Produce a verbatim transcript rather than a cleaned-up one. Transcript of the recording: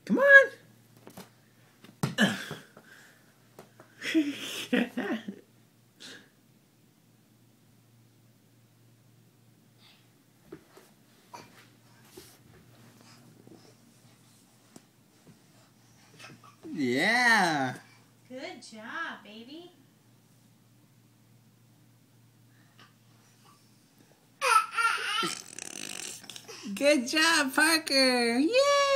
Come on. Yeah. Good job, baby. Good job, Parker. Yay!